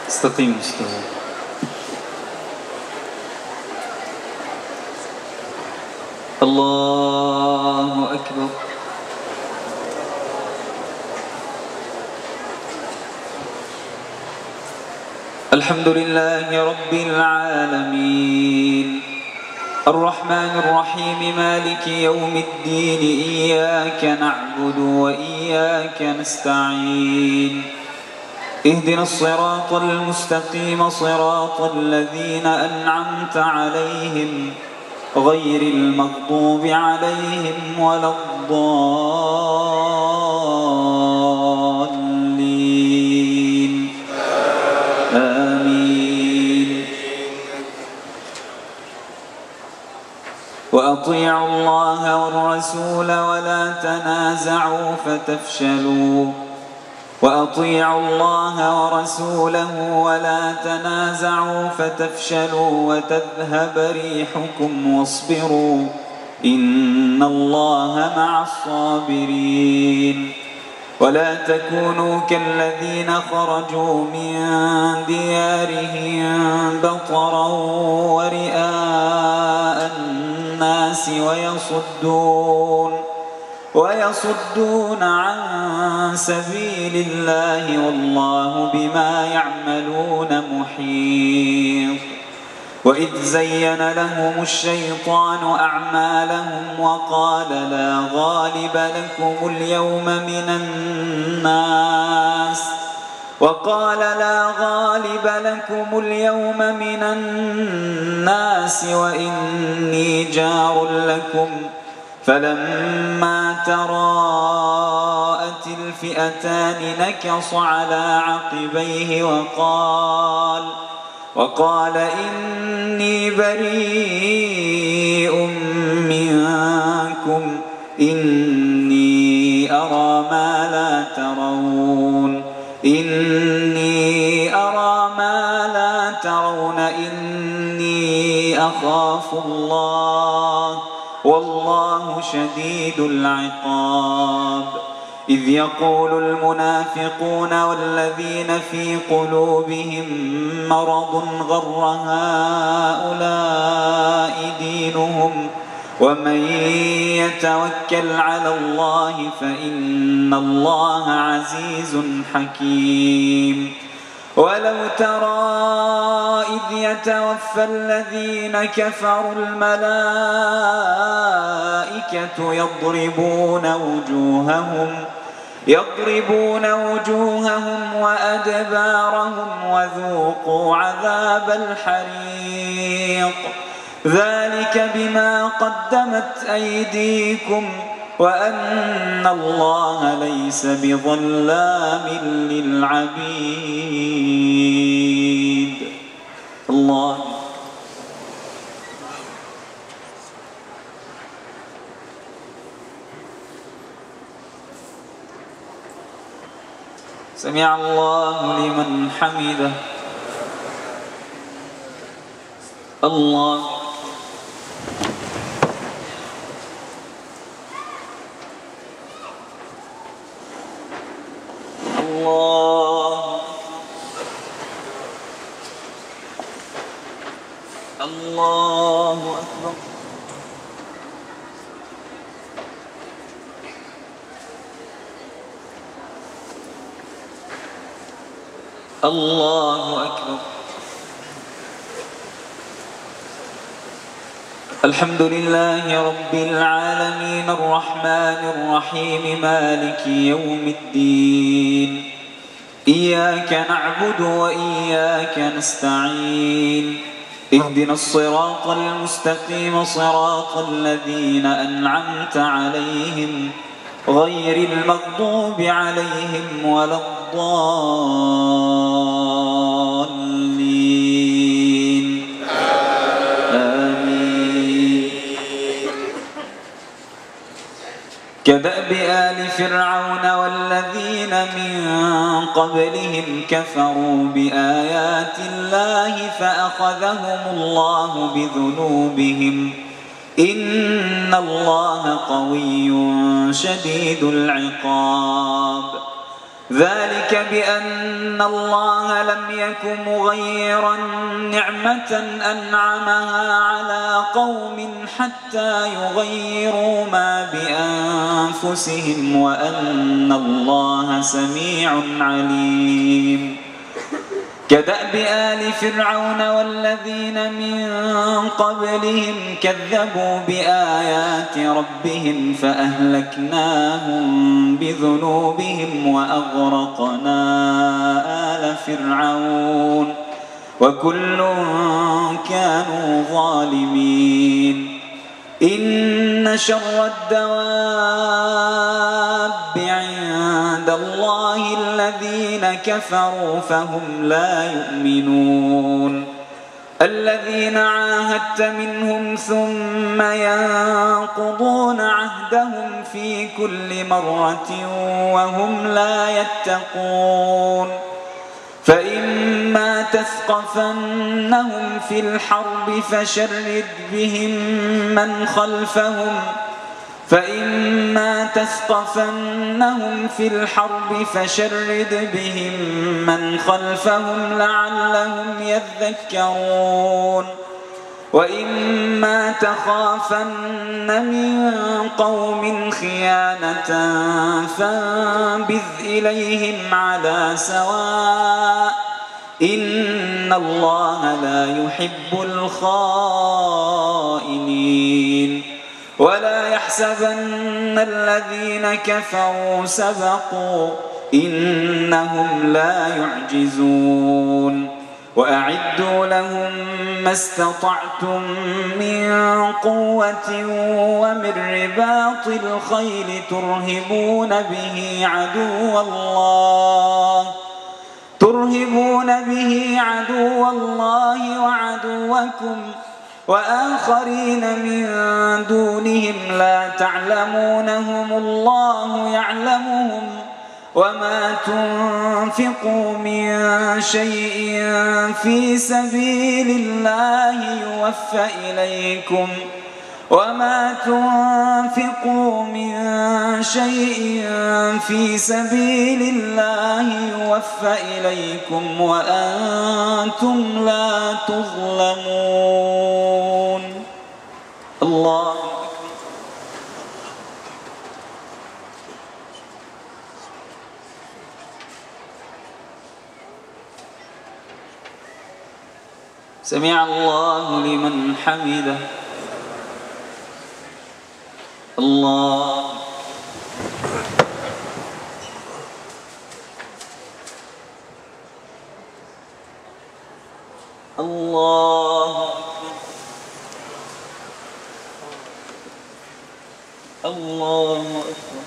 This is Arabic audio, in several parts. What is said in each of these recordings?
استقيموا استووا. الله أكبر. الحمد لله رب العالمين الرحمن الرحيم مالك يوم الدين إياك نعبد وإياك نستعين اهدنا الصراط المستقيم صراط الذين أنعمت عليهم غير المغضوب عليهم ولا الضالين آمين. وأطيعوا الله والرسول ولا تنازعوا فتفشلوا وأطيعوا الله ورسوله ولا تنازعوا فتفشلوا وتذهب ريحكم واصبروا إن الله مع الصابرين. ولا تكونوا كالذين خرجوا من ديارهم بطرا ورئاء الناس ويصدون عن سبيل الله والله بما يعملون محيط. وإذ زين لهم الشيطان أعمالهم وقال لا غالب لكم اليوم من الناس وإني جار لكم فلما تراءت الفئتان نكص على عقبيه وقال إني بريء منكم إني أرى ما لا ترون إني أخاف الله والله شديد العقاب. إذ يقول المنافقون والذين في قلوبهم مرض غر هؤلاء دينهم ومن يتوكل على الله فإن الله عزيز حكيم. ولو ترى إذ يتوفى الذين كفروا الملائكة يضربون وجوههم وأدبارهم وذوقوا عذاب الحريق ذلك بما قدمت أيديكم وأن الله ليس بظلام للعبيد. الله سمع الله لمن حمده. الله الله أكبر. الله أكبر. الحمد لله رب العالمين الرحمن الرحيم مالك يوم الدين إياك نعبد وإياك نستعين اهدنا الصراط المستقيم صراط الذين أنعمت عليهم غير المغضوب عليهم ولا الضالين آمين. كدأب آل فرعون والذين من قبلهم كفروا بآيات الله فأخذهم الله بذنوبهم إن الله قوي شديد العقاب. ذلك بأن الله لم يك مغيرا نعمة أنعمها على قوم حتى يغيروا ما بأنفسهم وأن الله سميع عليم. كدأب آل فرعون والذين من قبلهم كذبوا بآيات ربهم فأهلكناهم بذنوبهم وأغرقنا آل فرعون وكل كانوا ظالمين. إن شر الدواب عند الله الذين كفروا فهم لا يؤمنون. الذين عاهدت منهم ثم ينقضون عهدهم في كل مرة وهم لا يتقون. فإما تثقفنهم في الحرب فشرد بهم من خلفهم لعلهم يذكرون. وإما تخافن من قوم خيانة فانبذ إليهم على سواء إن الله لا يحب الخائنين. ولا يحسبن الذين كفروا سبقوا إنهم لا يعجزون. وأعدوا لهم ما استطعتم من قوة ومن رباط الخيل ترهبون به عدو الله وعدوكم وآخرين من دونهم لا تعلمونهم الله يعلمهم. وما تنفقوا من شيء في سبيل الله يوفى إليكم وأنتم لا تظلمون. الله أكبر. سمع الله لمن حمده. الله الله الله أكبر.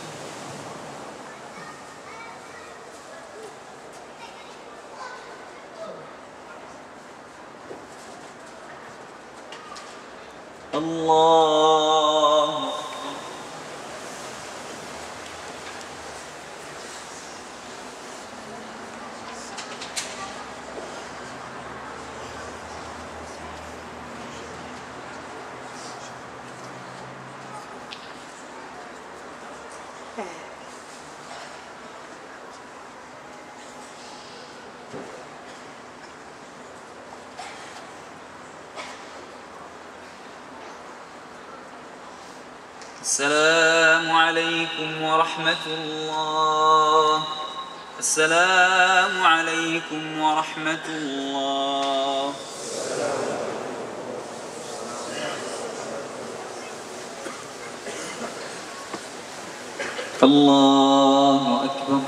الله السلام عليكم ورحمة الله. السلام عليكم ورحمة الله. الله أكبر.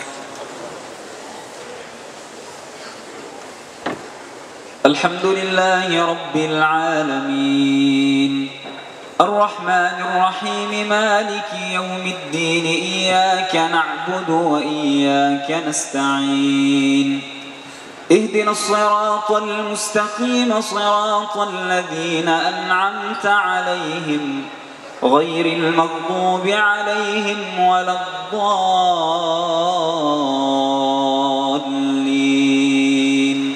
الحمد لله رب العالمين الرحمن الرحيم مالك يوم الدين إياك نعبد وإياك نستعين اهدنا الصراط المستقيم صراط الذين أنعمت عليهم غير المغضوب عليهم ولا الضالين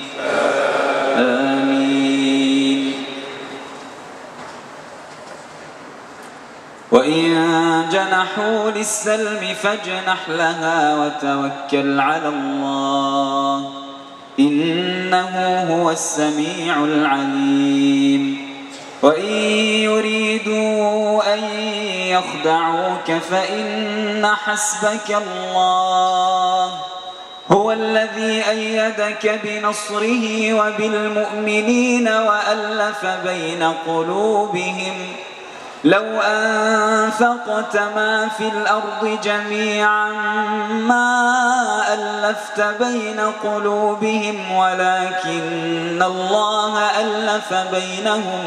آمين. وإن جنحوا للسلم فاجنح لها وتوكل على الله إنه هو السميع العليم وإن يريدوا أن يخدعوك فإن حسبك الله هو الذي أيدك بنصره وبالمؤمنين وألف بين قلوبهم لو أنفقت ما في الأرض جميعا ما ألفت بين قلوبهم ولكن الله ألف بينهم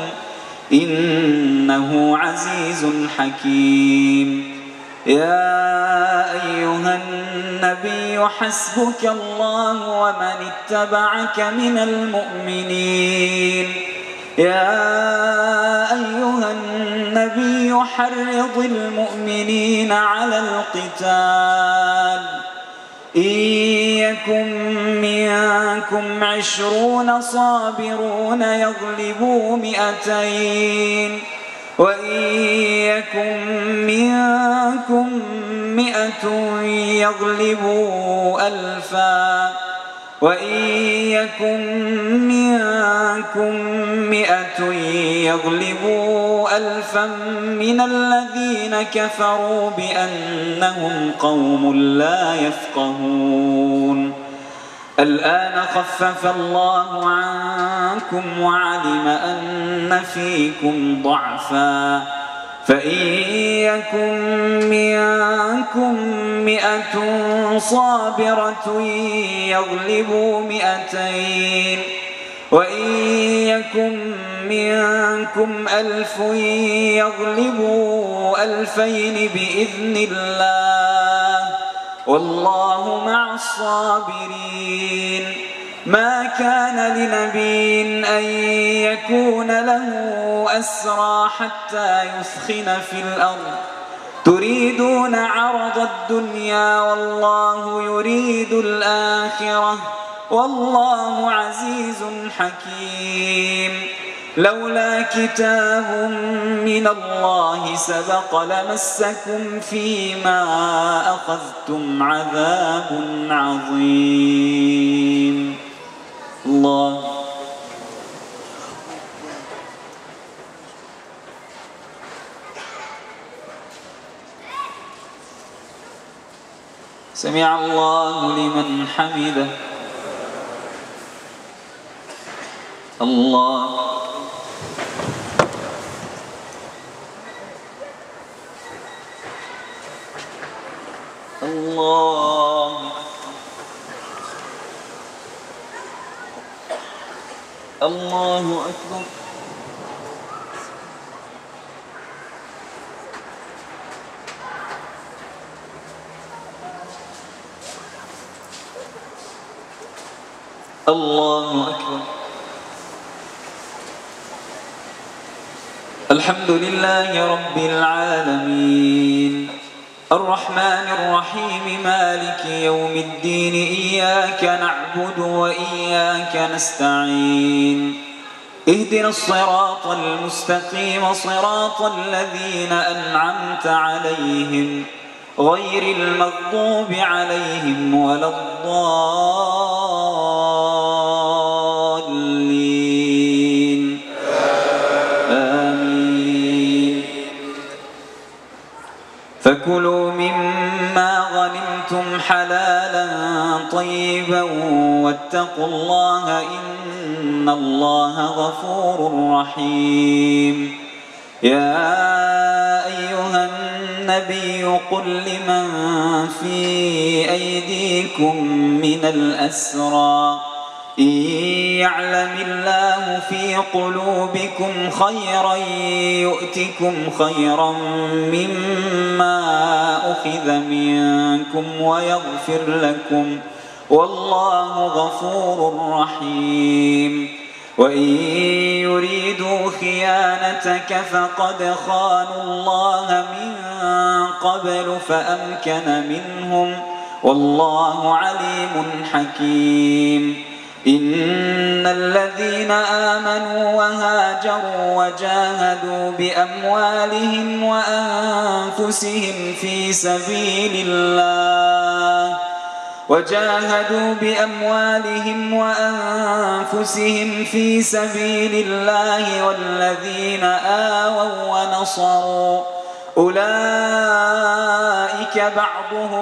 إنه عزيز حكيم يا أيها النبي حسبك الله ومن اتبعك من المؤمنين يا أيها النبي حرض المؤمنين على القتال إن يكن منكم 20 صابرون يغلبوا 200 وإن يكن منكم 100 يغلبوا 1000 وإن يكن منكم 100 يغلبوا 1000 من الذين كفروا بأنهم قوم لا يفقهون الآن خفف الله عنكم وعلم أن فيكم ضعفا فإن يكن منكم 100 صابرة يغلبوا 200 وإن يكن منكم 1000 يغلبوا 2000 بإذن الله والله مع الصابرين ما كان لنبي أن يكون له أسرى حتى يثخن في الأرض تريدون عرض الدنيا والله يريد الآخرة والله عزيز حكيم لولا كتاب من الله سبق لمسكم فيما أخذتم عذاب عظيم الله سمع الله لمن حمده الله الله الله أكبر الله أكبر الحمد لله رب العالمين الرحمن الرحيم مالك يوم الدين إياك نعبد وإياك نستعين اهدنا الصراط المستقيم صراط الذين أنعمت عليهم غير المغضوب عليهم ولا الضالين آمين فكلوا مما غنمتم حلالا طيبا واتقوا الله إن الله غفور رحيم يا أيها النبي قل لمن في أيديكم من الأسرى إن يعلم الله في قلوبكم خيرا يؤتكم خيرا مما أخذ منكم ويغفر لكم والله غفور رحيم وإن يريدوا خيانتك فقد خانوا الله من قبل فأمكن منهم والله عليم حكيم إن الذين آمنوا وهاجروا وجاهدوا بأموالهم وأنفسهم في سبيل الله والذين آووا ونصروا أولئك بعضهم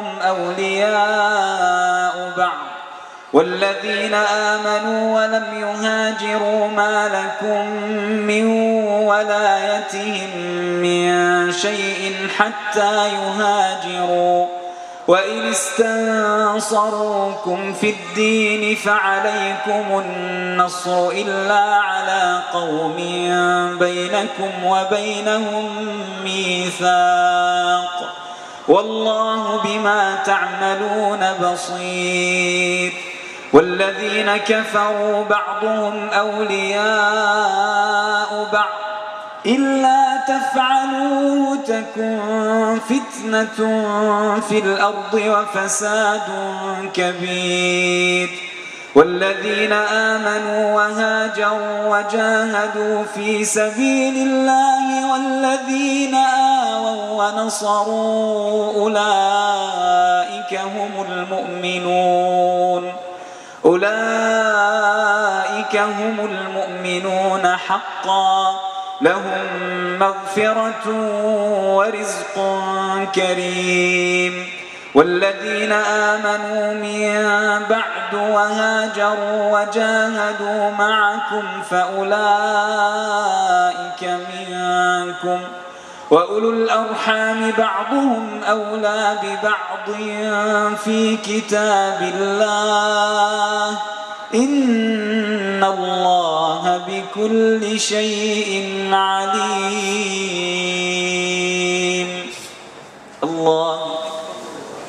أولياء بعض والذين آمنوا ولم يهاجروا ما لكم من ولايتهم من شيء حتى يهاجروا وإن استنصروكم في الدين فعليكم النصر إلا على قوم بينكم وبينهم ميثاق والله بما تعملون بصير والذين كفروا بعضهم أولياء بعض إلا تفعلوه تكن فتنة في الأرض وفساد كبير والذين آمنوا وهاجروا وجاهدوا في سبيل الله والذين آووا ونصروا أولئك هم المؤمنون حقا لهم مغفرة ورزق كريم والذين آمنوا من بعد وهاجروا وجاهدوا معكم فأولئك منكم وأولو الأرحام بعضهم أولى ببعض في كتاب الله إن الله بكل شيء عليم.